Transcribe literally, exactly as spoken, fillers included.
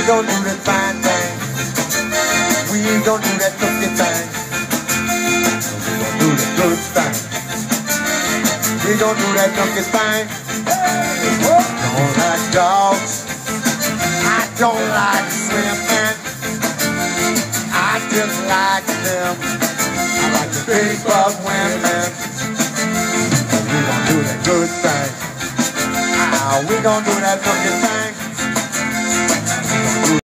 gon' do that fine thing. We gon' do that nookie thing. We gon' do that good thing. We gon' do that nookie thing. Don't like dogs. I don't like swimming. I just like them. I like the big butt women. We gon' do that good thing. Ah, we gon' do that nookie thing.